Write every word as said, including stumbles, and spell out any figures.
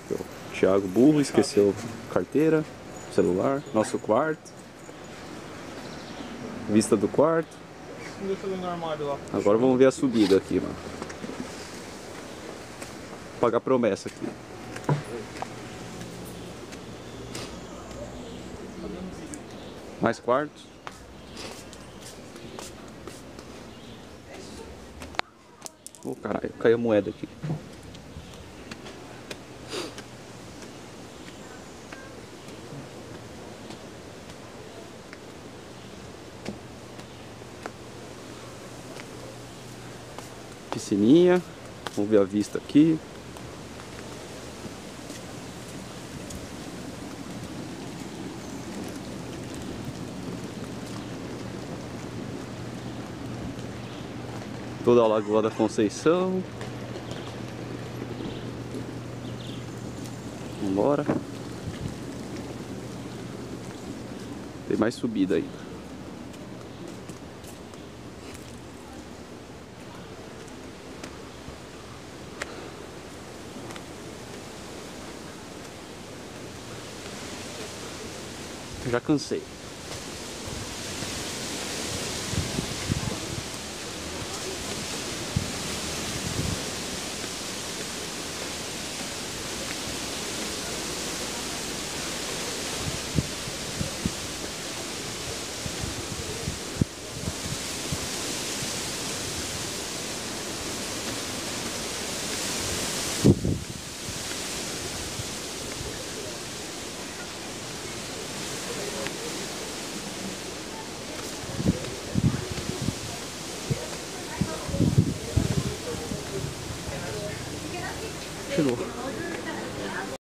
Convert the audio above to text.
O Thiago burro, esqueceu carteira, celular, nosso quarto. Vista do quarto. Não deixa no armário lá. Agora vamos ver a subida aqui, mano. Pagar promessa aqui. Mais quartos. Ô, oh, caralho, caiu a moeda aqui. Piscininha. Vamos ver a vista aqui. Toda a Lagoa da Conceição. Vambora. Tem mais subida ainda. Já cansei.